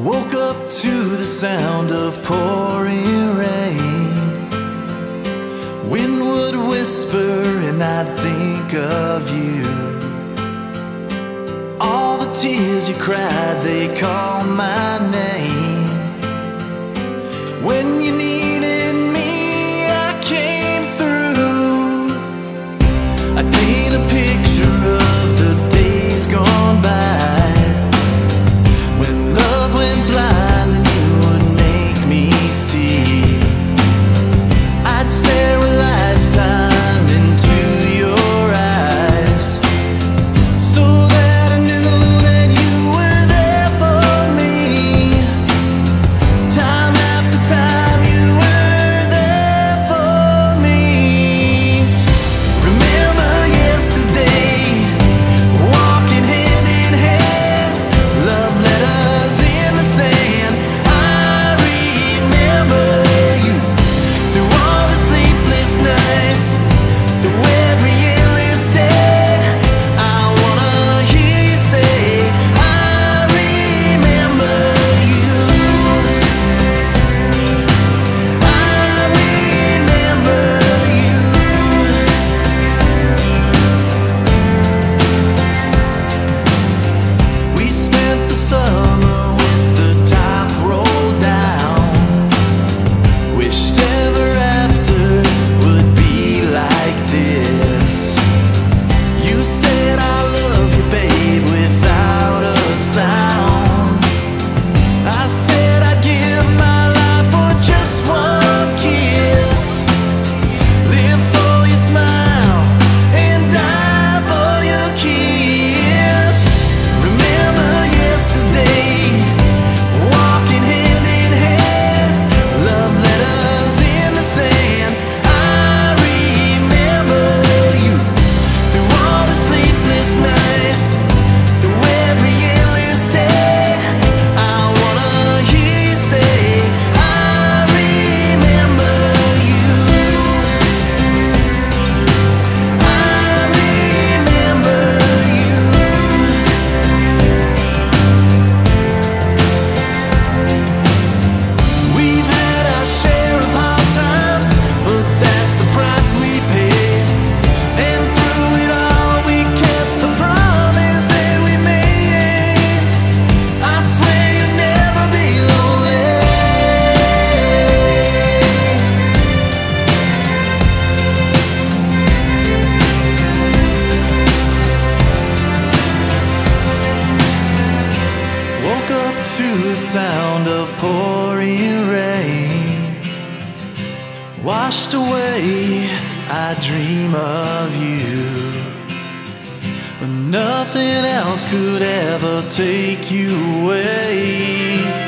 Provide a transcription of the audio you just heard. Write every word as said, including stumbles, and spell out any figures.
Woke up to the sound of pouring rain. Wind would whisper and I'd think of you. All the tears you cried, they call my name. When you needed me, I came through. I paint a picture of the days gone by, when love went blind and you would make me see. I'd stare a lifetime into your eyes, so that I knew that you were there for me. Time after time you were there for me. Remember yesterday, walking hand in hand, love letters in the sand. I remember you through all the sleepless nights, through every endless day. I wanna hear you say, I remember you. I remember you. We spent the summer with the top rolled down. Wished ever after would be like this. You said I love you, babe, without a sound. I said I'd give my life for just one kiss. Live for your smile and die for your kiss. Remember yesterday, walking hand in hand, love letters in the sand. I remember you through all the sleepless nights, through every endless day. I wanna hear you say, I remember you. I remember you. We've had our share of hard times, but that's the price we paid. And through it all, we kept the promise that we made. I swear you'll never be lonely. Woke up to the sound of pouring rain. Washed away, I dream of you, but nothing else could ever take you away.